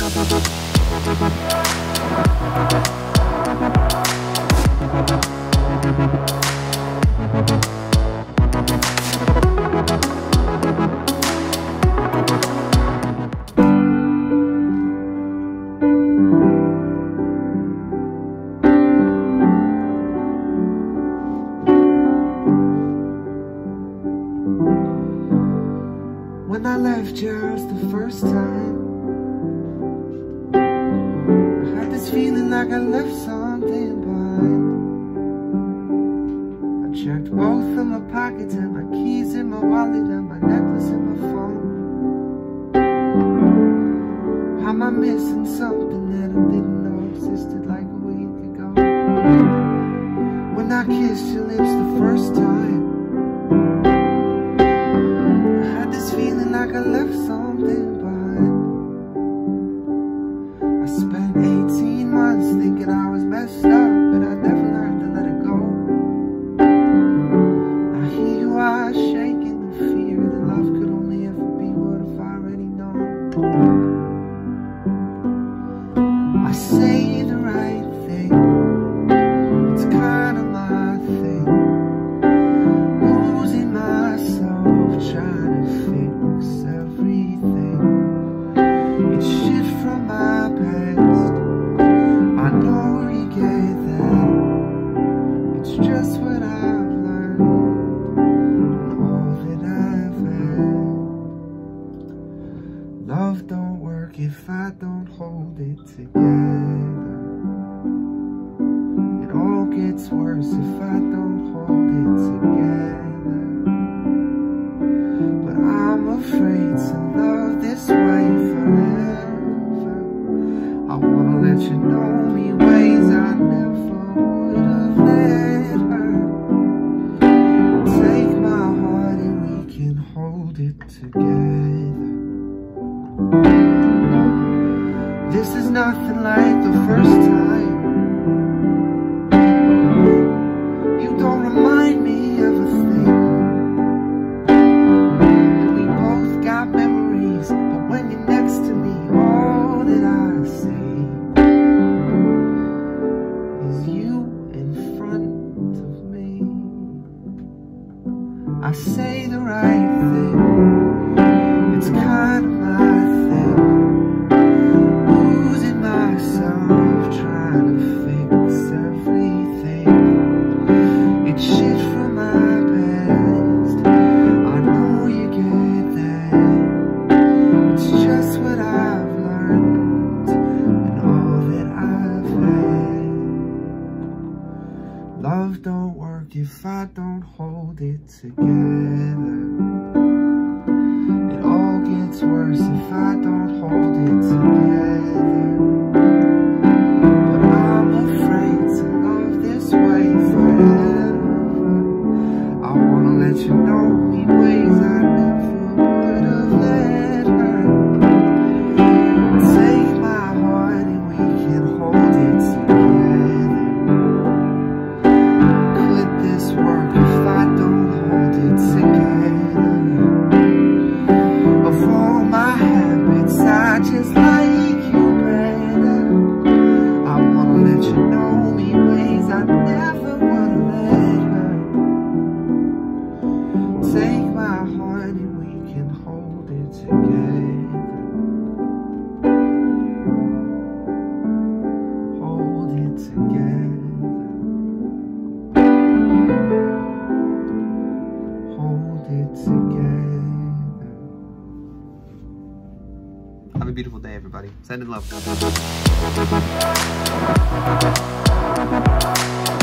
When I left yours the first time, I had this feeling like I left something behind. I checked both of my pockets and my keys in my wallet and my necklace and my phone. Am I missing something that I didn't know existed like a week ago? When I kissed your lips the first time, feeling like I left something behind. I spent 18 months thinking I was messed up, but I never learned to let it go. Now here you are, shaking the fear that love could only ever be what I've already known. I say the right thing, it's kind of my thing. Losing myself, trying to fix everything. It's shit from my past, I know you get that. It's just what I've learned and all that I've had. Love don't work if I don't hold it together. It all gets worse if I don't hold it together. But I'm afraid to love this way forever. I wanna let you know me ways I never would have let her. Take my heart and we can hold it together. This is nothing like the first time. You don't remind me of a thing. When you're next to me, all that I see is you in front of me. I say the right thing, it's kind of my thing. Losing myself, trying to fix everything. It's shit from my past, I know you get that. It's just what I've learned and all that I've had. Love don't work if I don't hold it together. It all gets worse if I don't hold it together. But I'm afraid to love this way forever. I wanna let you know me ways I never would have let her. Take my heart and we can hold it together. Could this work if I don't hold it together? Of all my habits, I just like you better. I wanna let you know me ways I never would have let her. Take my heart and we can hold it together. Hold it together. Hold it together. Have a beautiful day, everybody. Send in love.